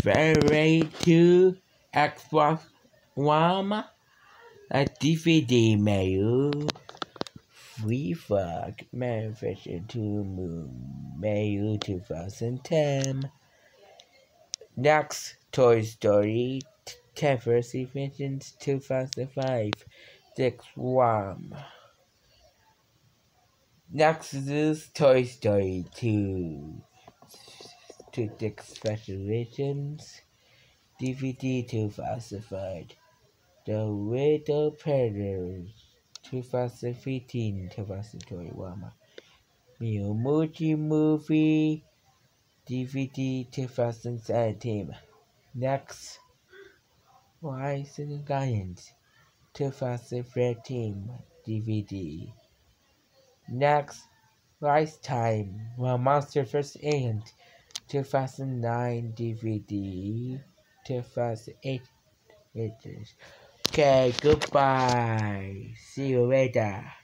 February 2, Xbox One, a DVD mail. LeapFrog manufactured to May 2010. Next, Toy Story 10 First Inventions 2005. 6-1. Next is Toy Story 2 6 Special Editions DVD 2005. The Little Pnimce 2015-2021. Emoji Movie DVD 2017. Next, Rise of the Guardians 2013 DVD. Next, Rise Time Monster vs. Ant 2009 DVD. 2008. Okay, goodbye. See you later.